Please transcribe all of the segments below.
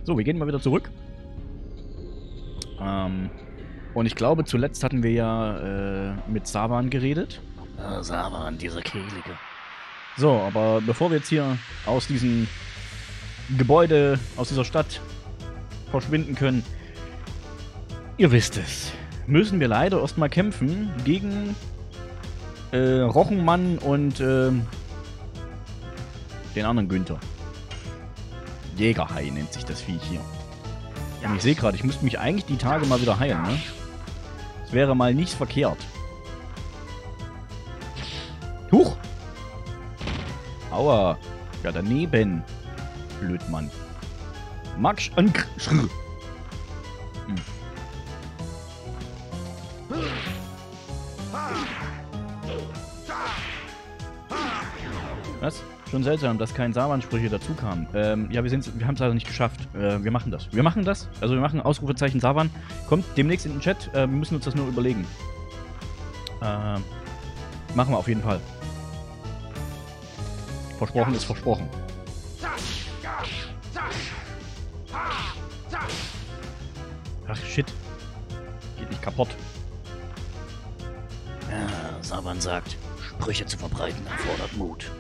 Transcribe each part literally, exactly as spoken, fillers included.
So, wir gehen mal wieder zurück. Ähm, und ich glaube, zuletzt hatten wir ja äh, mit Savan geredet. Ah, Savan, dieser Kehlige. So, aber bevor wir jetzt hier aus diesem Gebäude, aus dieser Stadt verschwinden können, ihr wisst es, müssen wir leider erstmal kämpfen gegen äh, Rochenmann und äh, den anderen Günther. Jägerhai nennt sich das Viech hier. Und ich sehe gerade, ich müsste mich eigentlich die Tage mal wieder heilen, ne? Das wäre mal nicht verkehrt. Huch! Aua! Ja, daneben. Blödmann. Max an. Hm. Was? Schon seltsam, dass kein Savan-Sprüche dazu kamen. Ähm, ja, wir, wir haben es leider nicht geschafft. Äh, wir machen das. Wir machen das. Also wir machen Ausrufezeichen Savan. Kommt demnächst in den Chat. Äh, wir müssen uns das nur überlegen. Äh, machen wir auf jeden Fall. Versprochen ist versprochen. Ach, shit. Geht nicht kaputt. Ja, Savan sagt, Sprüche zu verbreiten erfordert Mut.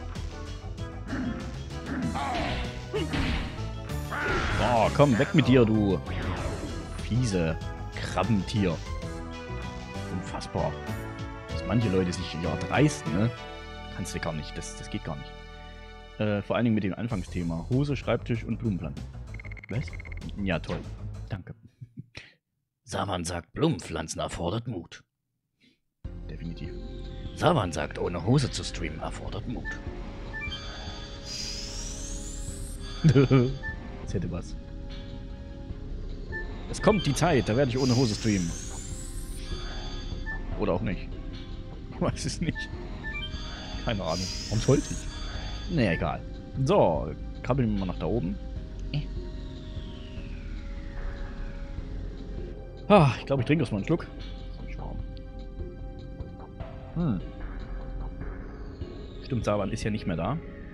Oh, komm, weg mit dir, du fiese Krabbentier. Unfassbar. Dass manche Leute sich ja dreisten, ne? Kannst du gar nicht, das, das geht gar nicht. Äh, vor allen Dingen mit dem Anfangsthema. Hose, Schreibtisch und Blumenpflanzen. Was? Ja, toll. Danke. Savan sagt, Blumenpflanzen erfordert Mut. Definitiv. Savan sagt, ohne Hose zu streamen erfordert Mut. Das hätte was. Es kommt die Zeit, da werde ich ohne Hose streamen. Oder auch nicht. Ich weiß es nicht. Keine Ahnung. Warum sollte ich? Naja, egal. So, krabbeln wir mal nach da oben. Ah, ich glaube, ich trinke erstmal einen Schluck. Hm. Stimmt, Savan ist ja nicht mehr da.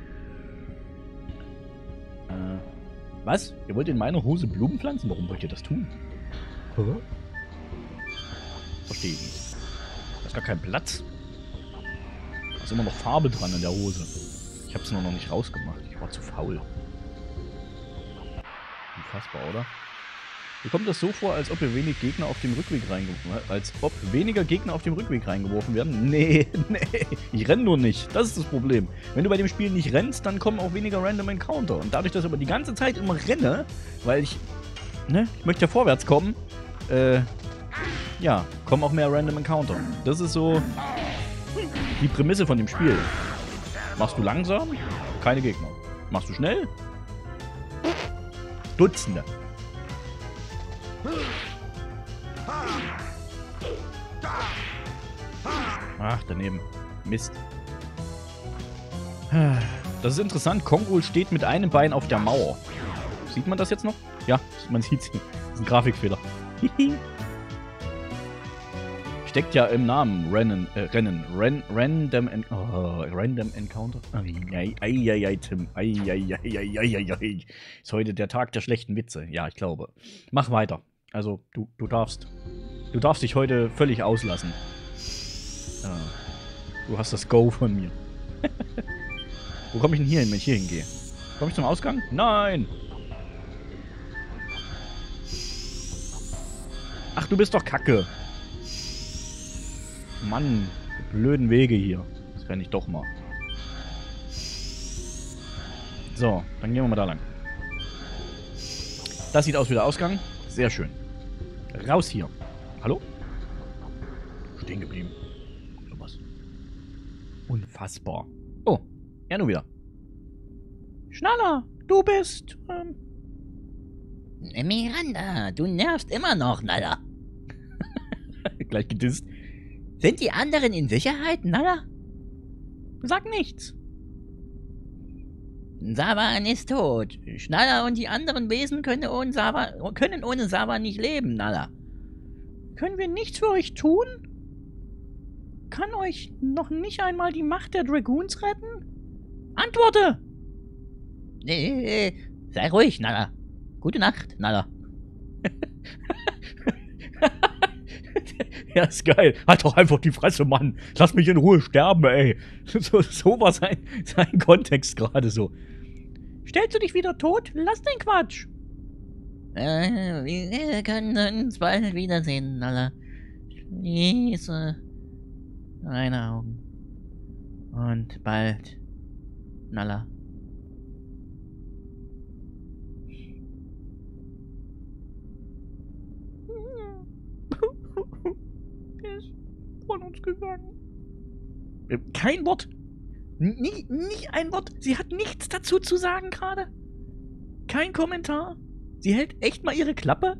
Äh, was? Ihr wollt in meiner Hose Blumen pflanzen? Warum wollt ihr das tun? Hä? Verstehe ich nicht. Da ist gar kein Platz. Da ist immer noch Farbe dran in der Hose. Ich habe es nur noch nicht rausgemacht. Ich war zu faul. Unfassbar, oder? Mir kommt das so vor, als ob wir wenig Gegner auf dem Rückweg reingeworfen werden. Als ob weniger Gegner auf dem Rückweg reingeworfen werden. Nee, nee. Ich renne nur nicht. Das ist das Problem. Wenn du bei dem Spiel nicht rennst, dann kommen auch weniger Random Encounter. Und dadurch, dass ich aber die ganze Zeit immer renne, weil ich, ne, ich möchte ja vorwärts kommen, äh, ja, kommen auch mehr Random Encounter. Das ist so die Prämisse von dem Spiel. Machst du langsam? Keine Gegner. Machst du schnell? Dutzende. Ach, daneben. Mist. Das ist interessant. Kongol steht mit einem Bein auf der Mauer. Sieht man das jetzt noch? Ja, man sieht es. Das ist ein Grafikfehler. Steckt ja im Namen. Rennen. Äh, Rennen. Ren, random, en oh, random Encounter. Eieiei, Tim. Eieiei. Ist heute der Tag der schlechten Witze. Ja, ich glaube. Mach weiter. Also, du, du darfst. Du darfst dich heute völlig auslassen. Ah, du hast das Go von mir. Wo komme ich denn hier hin, wenn ich hier hingehe? Komme ich zum Ausgang? Nein! Ach, du bist doch Kacke. Mann, die blöden Wege hier. Das renne ich doch mal. So, dann gehen wir mal da lang. Das sieht aus wie der Ausgang. Sehr schön. Raus hier. Hallo? Stehen geblieben. Was? Unfassbar. Oh, er nur wieder. Schnaller, du bist... Ähm Miranda, du nervst immer noch, Nalla. Gleich gedisst. Sind die anderen in Sicherheit, Nalla? Sag nichts. Savan ist tot. Schnaller und die anderen Wesen können ohne Savan, können ohne Savan nicht leben, Nalla. Können wir nichts für euch tun? Kann euch noch nicht einmal die Macht der Dragoons retten? Antworte! Nee, sei ruhig, Nalla. Gute Nacht, Nala. Ja, ist geil. Halt doch einfach die Fresse, Mann. Lass mich in Ruhe sterben, ey. So, so war sein, sein Kontext gerade so. Stellst du dich wieder tot? Lass den Quatsch. Äh, wir können uns bald wiedersehen, Nala. Schließe deine Augen. Und bald, Nala. Der ist von uns gegangen. Kein Wort. Nie, nie ein Wort. Sie hat nichts dazu zu sagen gerade. Kein Kommentar. Sie hält echt mal ihre Klappe.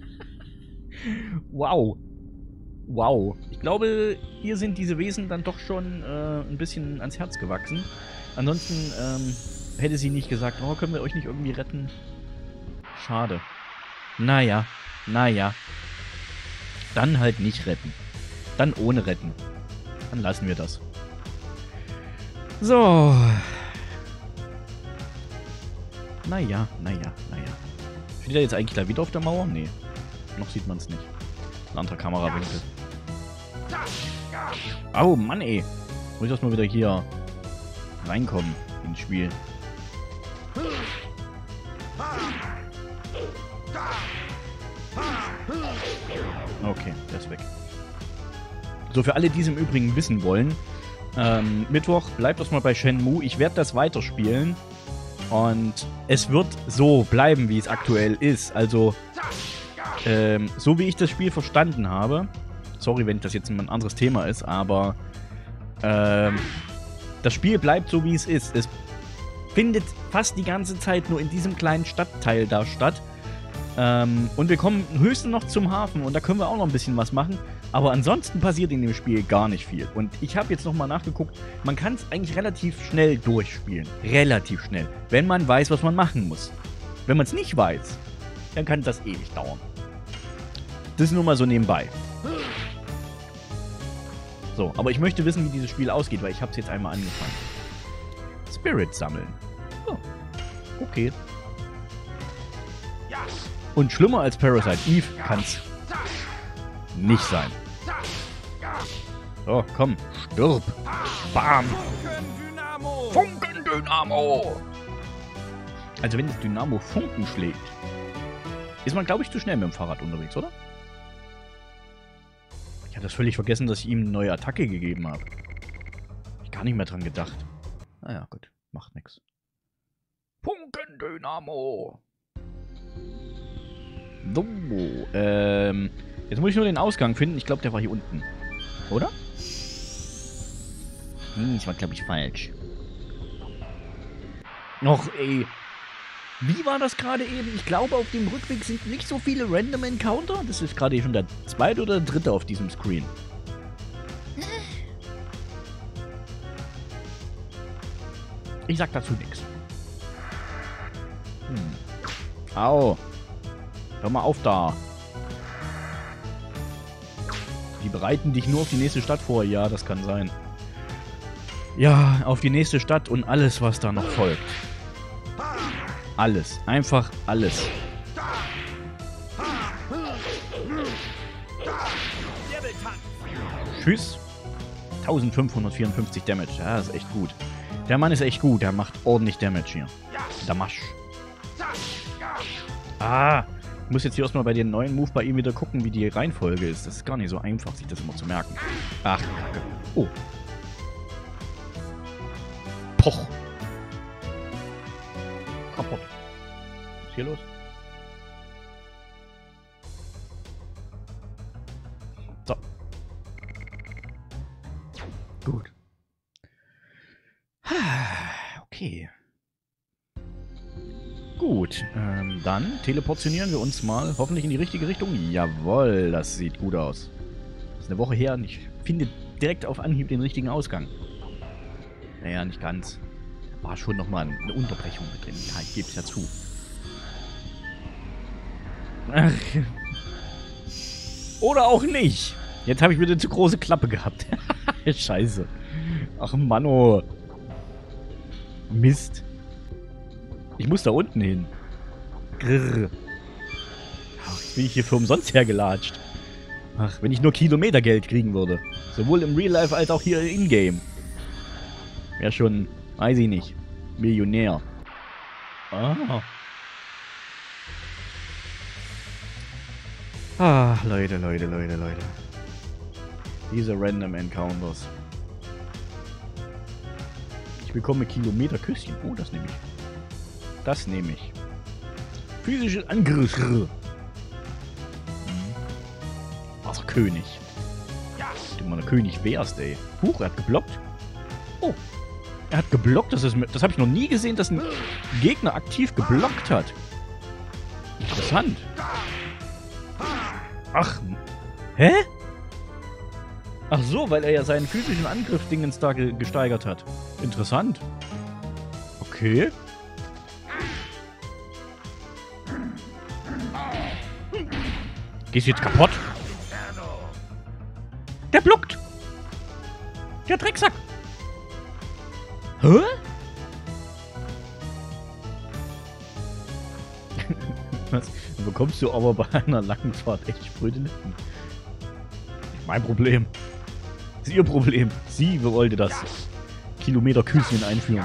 Wow. Wow. Ich glaube, hier sind diese Wesen dann doch schon äh, ein bisschen ans Herz gewachsen. Ansonsten ähm, hätte sie nicht gesagt, oh, können wir euch nicht irgendwie retten? Schade. Naja, naja. Dann halt nicht retten. Dann ohne retten. Dann lassen wir das. So. Naja, naja, naja. Steht er jetzt eigentlich da wieder auf der Mauer? Nee. Noch sieht man es nicht. Ein anderer Kamerawinkel. Au, Mann, ey. Muss ich erstmal wieder hier reinkommen ins Spiel. Okay, der ist weg. So, für alle, die es im Übrigen wissen wollen, ähm, Mittwoch bleibt erstmal bei Shenmue. Ich werde das weiterspielen. Und es wird so bleiben, wie es aktuell ist. Also, ähm, so wie ich das Spiel verstanden habe. Sorry, wenn das jetzt ein anderes Thema ist, aber ähm, das Spiel bleibt so, wie es ist. Es findet fast die ganze Zeit nur in diesem kleinen Stadtteil da statt. Ähm, und wir kommen höchstens noch zum Hafen und da können wir auch noch ein bisschen was machen. Aber ansonsten passiert in dem Spiel gar nicht viel. Und ich habe jetzt nochmal nachgeguckt, man kann es eigentlich relativ schnell durchspielen. Relativ schnell. Wenn man weiß, was man machen muss. Wenn man es nicht weiß, dann kann das ewig dauern. Das ist nur mal so nebenbei. So, aber ich möchte wissen, wie dieses Spiel ausgeht, weil ich habe es jetzt einmal angefangen. Spirit sammeln. Oh, okay. Und schlimmer als Parasite Eve kann's nicht sein. So, komm, stirb. Bam. Funkendynamo. Also wenn das Dynamo Funken schlägt, ist man, glaube ich, zu schnell mit dem Fahrrad unterwegs, oder? Ich hatte das völlig vergessen, dass ich ihm eine neue Attacke gegeben habe. Ich gar nicht mehr dran gedacht. Naja, gut, macht nix. Funkendynamo. So, ähm, jetzt muss ich nur den Ausgang finden. Ich glaube, der war hier unten. Oder? Hm, das war, glaube ich, falsch. Och, ey. Wie war das gerade eben? Ich glaube, auf dem Rückweg sind nicht so viele Random Encounter. Das ist gerade schon der zweite oder dritte auf diesem Screen. Ich sag dazu nichts. Hm. Au. Hör mal auf da. Die bereiten dich nur auf die nächste Stadt vor. Ja, das kann sein. Ja, auf die nächste Stadt und alles, was da noch folgt. Alles. Einfach alles. Tschüss. eintausendfünfhundertvierundfünfzig Damage. Ja, das ist echt gut. Der Mann ist echt gut. Der macht ordentlich Damage hier. Damasch. Ah. Ich muss jetzt hier erstmal bei den neuen Move bei ihm wieder gucken, wie die Reihenfolge ist. Das ist gar nicht so einfach, sich das immer zu merken. Ach, Kacke. Oh. Poch. Kaputt. Was ist hier los? So. Gut. Okay. Gut, ähm, dann teleportionieren wir uns mal hoffentlich in die richtige Richtung. Jawohl, das sieht gut aus. Das ist eine Woche her und ich finde direkt auf Anhieb den richtigen Ausgang. Naja, nicht ganz. Da war schon nochmal eine Unterbrechung mit drin. Ja, ich gebe es ja zu. Ach. Oder auch nicht. Jetzt habe ich wieder eine zu große Klappe gehabt. Scheiße. Ach Mann, oh. Mist. Ich muss da unten hin. Grrr. Ach, jetzt bin ich hier für umsonst hergelatscht. Ach, wenn ich nur Kilometergeld kriegen würde. Sowohl im Real Life als auch hier in-game. Wäre schon, weiß ich nicht, Millionär. Ah. Ah, Leute, Leute, Leute, Leute. Diese Random Encounters. Ich bekomme Kilometerküsschen. Oh, das nehme ich. Das nehme ich. Physische Angriffe. Also König. Du mal König wärst, ey. Huch, er hat geblockt. Oh. Er hat geblockt. Das, ist, das habe ich noch nie gesehen, dass ein Gegner aktiv geblockt hat. Interessant. Ach. Hä? Ach so, weil er ja seinen physischen Angriff-Dingens da ge gesteigert hat. Interessant. Okay. Gehst du jetzt kaputt? Der blockt! Der Drecksack! Hä? Was? Dann bekommst du aber bei einer langen Fahrt echt spröde Lippen. Nicht mein Problem. Das ist ihr Problem. Sie wollte das Kilometer-Küsschen einführen.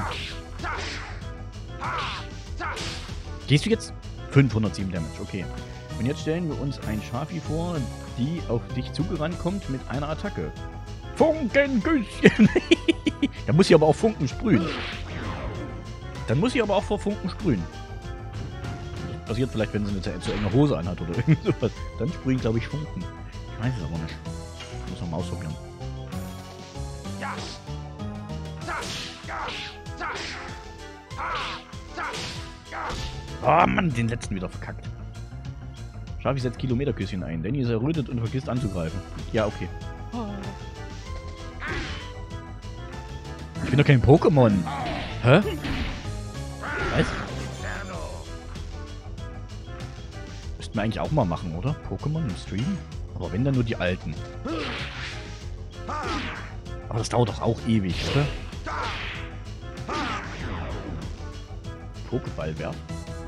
Gehst du jetzt? fünfhundertsieben Damage, okay. Und jetzt stellen wir uns ein Schafi vor, die auf dich zugerannt kommt mit einer Attacke. Funkengüsschen! Da muss sie aber auch Funken sprühen. Dann muss sie aber auch vor Funken sprühen. Das passiert vielleicht, wenn sie eine zu enge Hose anhat oder irgend sowas. Dann sprühen, glaube ich, Funken. Ich weiß es aber nicht. Muss man mal ausprobieren. Oh Mann, den letzten wieder verkackt. Schafi setzt Kilometerküsschen ein. Danny ist errötet und vergisst anzugreifen. Ja, okay. Ich bin doch kein Pokémon. Hä? Was? Müssten wir eigentlich auch mal machen, oder? Pokémon im Stream? Aber wenn, dann nur die alten. Aber das dauert doch auch ewig, oder? Pokéball werfen.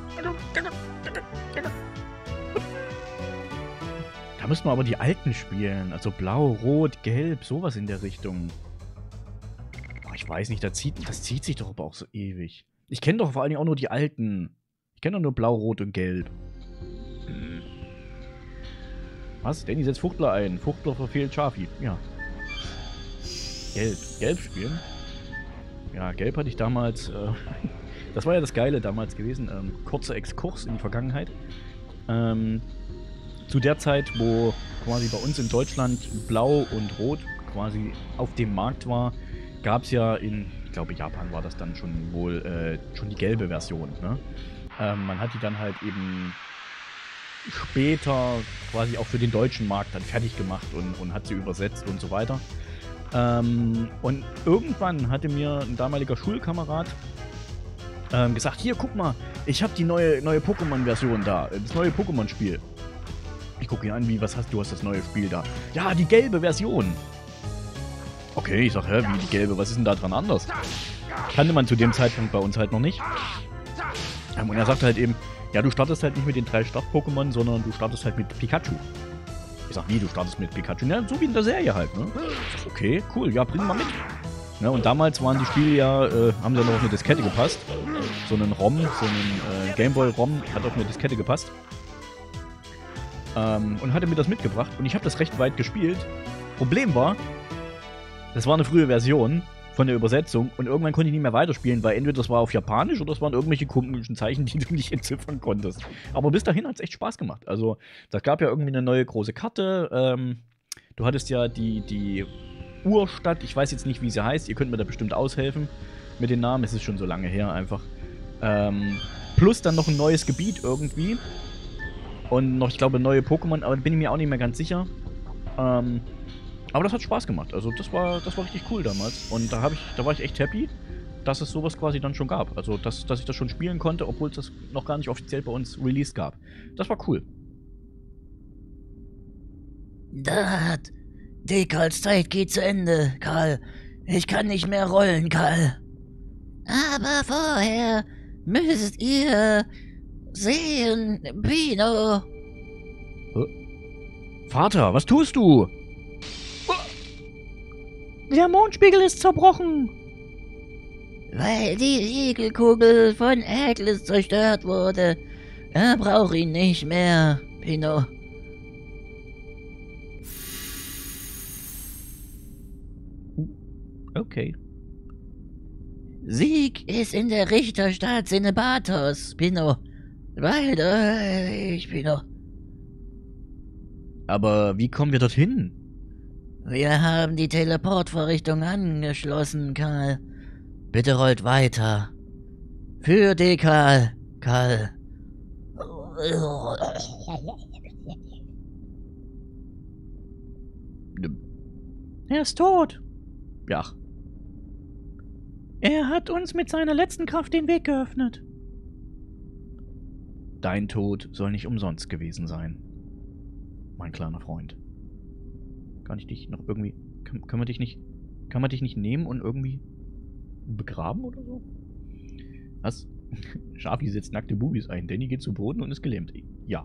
Da müssen wir aber die alten spielen. Also blau, rot, gelb, sowas in der Richtung. Oh, ich weiß nicht, das zieht, das zieht sich doch aber auch so ewig. Ich kenne doch vor allen Dingen auch nur die alten. Ich kenne doch nur blau, rot und gelb. Hm. Was? Danny setzt Fuchtler ein. Fuchtler verfehlt Schafi. Ja. Gelb. Gelb spielen? Ja, gelb hatte ich damals... Äh, das war ja das Geile damals gewesen. Ähm, kurzer Exkurs in die Vergangenheit. Ähm... Zu der Zeit, wo quasi bei uns in Deutschland Blau und Rot quasi auf dem Markt war, gab es ja in, ich glaube Japan war das dann schon wohl, äh, schon die gelbe Version. Ne? Ähm, man hat die dann halt eben später quasi auch für den deutschen Markt dann fertig gemacht und, und hat sie übersetzt und so weiter. Ähm, und irgendwann hatte mir ein damaliger Schulkamerad ähm, gesagt, hier, guck mal, ich habe die neue, neue Pokémon-Version da, das neue Pokémon-Spiel. Ich gucke ihn an, wie, was hast du, hast das neue Spiel da? Ja, die gelbe Version. Okay, ich sag, hä, wie die gelbe, was ist denn da dran anders? Kannte man zu dem Zeitpunkt bei uns halt noch nicht. Und er sagte halt eben, ja, du startest halt nicht mit den drei Start-Pokémon, sondern du startest halt mit Pikachu. Ich sag, wie, du startest mit Pikachu? Ja, so wie in der Serie halt, ne? Ich sag, okay, cool, ja, bring mal mit. Ne, und damals waren die Spiele ja, äh, haben sie noch auf eine Diskette gepasst. So einen ROM, so einen äh, Gameboy-ROM hat auf eine Diskette gepasst. Ähm, und hatte mir das mitgebracht und ich habe das recht weit gespielt. Problem war, das war eine frühe Version von der Übersetzung und irgendwann konnte ich nicht mehr weiterspielen, weil entweder das war auf Japanisch oder das waren irgendwelche komischen Zeichen, die du nicht entziffern konntest. Aber bis dahin hat es echt Spaß gemacht. Also, das gab ja irgendwie eine neue große Karte. Ähm, du hattest ja die, die Urstadt, ich weiß jetzt nicht, wie sie heißt, ihr könnt mir da bestimmt aushelfen mit den Namen, es ist schon so lange her einfach. Ähm, plus dann noch ein neues Gebiet irgendwie. Und noch, ich glaube, neue Pokémon, aber bin ich mir auch nicht mehr ganz sicher. Ähm, aber das hat Spaß gemacht. Also das war, das war richtig cool damals. Und da, hab ich, da war ich echt happy, dass es sowas quasi dann schon gab. Also, dass, dass ich das schon spielen konnte, obwohl es das noch gar nicht offiziell bei uns released gab. Das war cool. Dad, die Karls Zeit geht zu Ende, Karl. Ich kann nicht mehr rollen, Karl. Aber vorher müsst ihr sehen, Pino. Vater, was tust du? Der Mondspiegel ist zerbrochen. Weil die Siegelkugel von Atlas zerstört wurde. Er braucht ihn nicht mehr, Pino. Okay. Sieg ist in der Richterstadt Senebatos, Pino. Weiter, ich, Pino. Aber wie kommen wir dorthin? Wir haben die Teleportvorrichtung angeschlossen, Karl. Bitte rollt weiter. Für dich, Karl. Karl. Er ist tot. Ja. Er hat uns mit seiner letzten Kraft den Weg geöffnet. Dein Tod soll nicht umsonst gewesen sein, mein kleiner Freund. Kann ich dich noch irgendwie... Kann, kann man dich nicht... Kann man dich nicht nehmen und irgendwie begraben oder so? Was? Schafi setzt nackte Bubis ein. Danny geht zu Boden und ist gelähmt. Ja.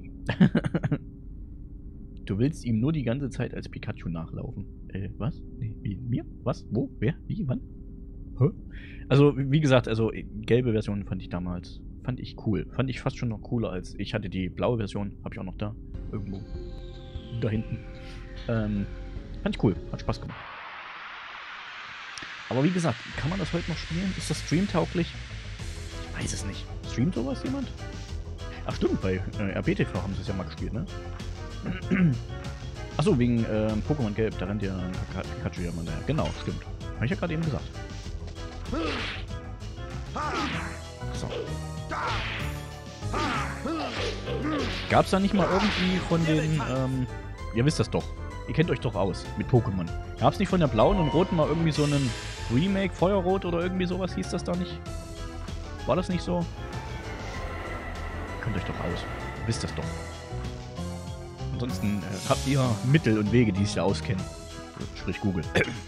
Du willst ihm nur die ganze Zeit als Pikachu nachlaufen. Äh, was? Nee, wie? Mir? Was? Wo? Wer? Wie? Wann? Hä? Also, wie gesagt, also gelbe Version fand ich damals, fand ich cool. Fand ich fast schon noch cooler als, ich hatte die blaue Version, habe ich auch noch da, irgendwo, da hinten. Ähm, fand ich cool, hat Spaß gemacht. Aber wie gesagt, kann man das heute noch spielen? Ist das streamtauglich? Ich weiß es nicht. Streamt sowas jemand? Ach stimmt, bei äh, R B T V haben sie es ja mal gespielt, ne? Achso, wegen ähm, Pokémon Gelb, da rennt ja ein Pikachu ja mal daher. Genau, stimmt. Habe ich ja gerade eben gesagt. So. Gab's da nicht mal irgendwie von den, ähm, ihr wisst das doch. Ihr kennt euch doch aus mit Pokémon. Gab's nicht von der blauen und roten mal irgendwie so einen Remake, Feuerrot oder irgendwie sowas? Hieß das da nicht? War das nicht so? Ihr kennt euch doch aus. Ihr wisst das doch. Ansonsten äh, habt ihr Mittel und Wege, die sich da auskennen. Sprich Google.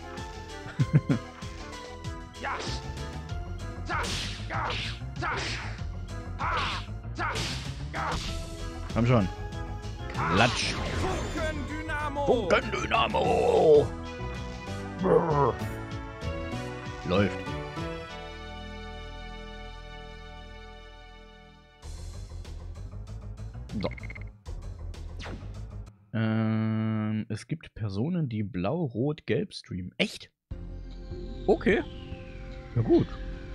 Komm schon. Klatsch. Funkendynamo. Funkendynamo. Läuft. So. Ähm, es gibt Personen, die blau, rot, gelb streamen. Echt? Okay. Ja gut.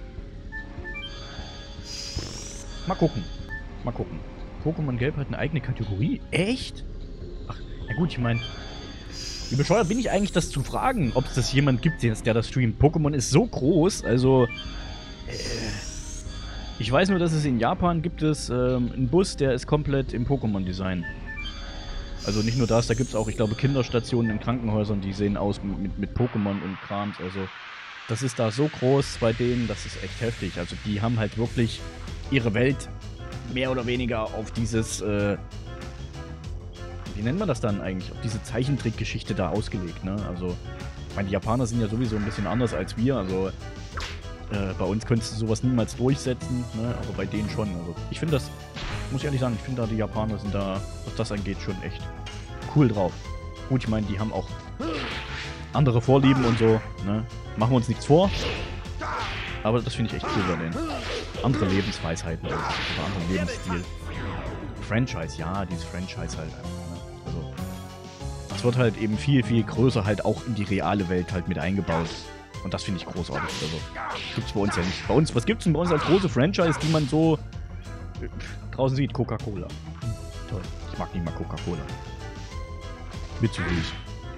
Mal gucken. Mal gucken. Pokémon Gelb hat eine eigene Kategorie. Echt? Ach, na gut, ich meine, wie bescheuert bin ich eigentlich, das zu fragen, ob es das jemand gibt, der das streamt. Pokémon ist so groß, also... Äh, ich weiß nur, dass es in Japan gibt es ähm, einen Bus, der ist komplett im Pokémon-Design. Also nicht nur das, da gibt es auch, ich glaube, Kinderstationen in Krankenhäusern, die sehen aus mit, mit Pokémon und Krams. Also das ist da so groß bei denen, das ist echt heftig. Also die haben halt wirklich ihre Welt mehr oder weniger auf dieses, äh, wie nennt man das dann eigentlich, auf diese Zeichentrickgeschichte da ausgelegt, ne? Also, ich meine, die Japaner sind ja sowieso ein bisschen anders als wir, also äh, bei uns könntest du sowas niemals durchsetzen, ne? Aber bei denen schon. Also ich finde das, muss ich ehrlich sagen, ich finde da die Japaner sind da, was das angeht, schon echt cool drauf. Gut, ich meine, die haben auch andere Vorlieben und so, ne? Machen wir uns nichts vor. Aber das finde ich echt cool bei denen. Andere Lebensweisheiten oder, oder anderen Lebensstil. Franchise, ja, dieses Franchise halt einfach, ne? Also, das wird halt eben viel, viel größer halt auch in die reale Welt halt mit eingebaut. Und das finde ich großartig. Also, gibt's bei uns ja nicht. Bei uns, was gibt's denn bei uns als große Franchise, die man so äh, draußen sieht? Coca-Cola. Hm, toll. Ich mag nicht mal Coca-Cola. Mit zu süß.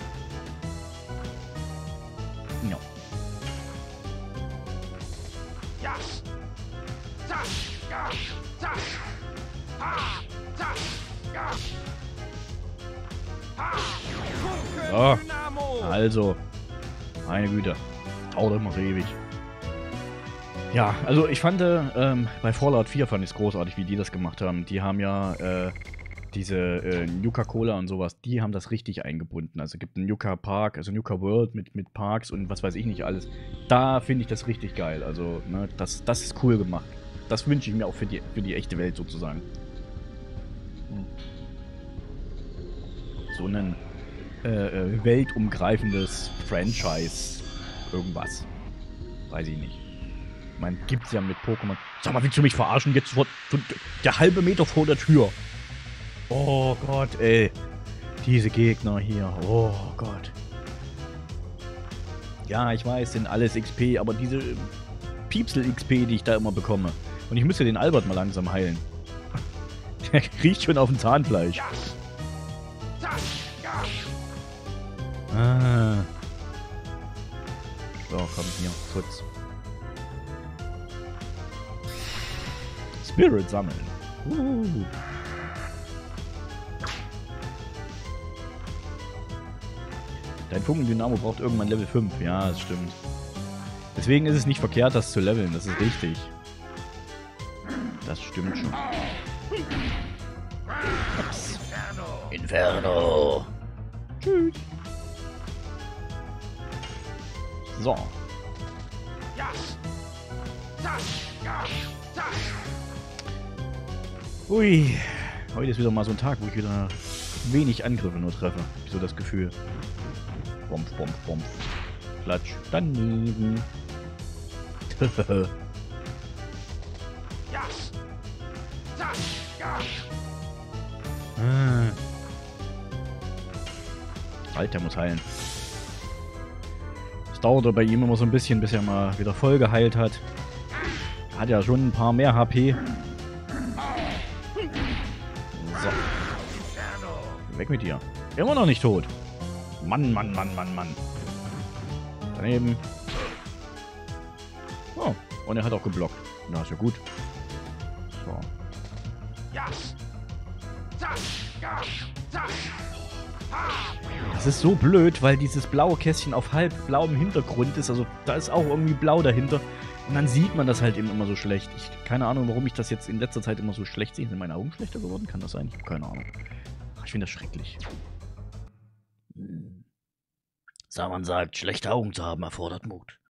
Ja. So, also, meine Güte, dauert immer ewig. Ja, also ich fand, ähm, bei Fallout vier fand ich es großartig, wie die das gemacht haben. Die haben ja, äh, diese äh, Nuka-Cola und sowas, die haben das richtig eingebunden. Also es gibt einen Nuka Park, also Nuka World mit, mit Parks und was weiß ich nicht alles. Da finde ich das richtig geil. Also, ne, das, das ist cool gemacht. Das wünsche ich mir auch für die, für die echte Welt sozusagen. Hm. so ein äh, äh, weltumgreifendes Franchise. Irgendwas. Weiß ich nicht. Ich meine, gibt's ja mit Pokémon. Sag mal, willst du mich verarschen? Jetzt vor, der halbe Meter vor der Tür. Oh Gott, ey. Diese Gegner hier. Oh Gott. Ja, ich weiß, sind alles X P, aber diese Piepsel-X P, die ich da immer bekomme. Und ich müsste den Albert mal langsam heilen. Der riecht schon auf dem Zahnfleisch. Ah. So, komm hier, Schutz. Spirit sammeln. Uh. Dein Funkendynamo braucht irgendwann Level fünf. Ja, das stimmt. Deswegen ist es nicht verkehrt, das zu leveln. Das ist richtig. Das stimmt schon. Ups. Inferno. Tschüss. So. Ui. Heute ist wieder mal so ein Tag, wo ich wieder wenig Angriffe nur treffe. Hab ich so das Gefühl. Bompf, bompf, bompf. Klatsch. Daneben. ah. Alter, muss heilen. Es dauerte bei ihm immer so ein bisschen, bis er mal wieder voll geheilt hat. Hat ja schon ein paar mehr H P. So. Weg mit dir. Immer noch nicht tot. Mann, Mann, Mann, Mann, Mann. Daneben. Oh, und er hat auch geblockt. Na, ist ja gut. So. Das ist so blöd, weil dieses blaue Kästchen auf halb blauem Hintergrund ist. Also da ist auch irgendwie blau dahinter. Und dann sieht man das halt eben immer so schlecht. Ich keine Ahnung, warum ich das jetzt in letzter Zeit immer so schlecht sehe. Sind meine Augen schlechter geworden? Kann das sein? Ich habe keine Ahnung. Ach, ich finde das schrecklich. Saman sagt, schlechte Augen zu haben erfordert Mut.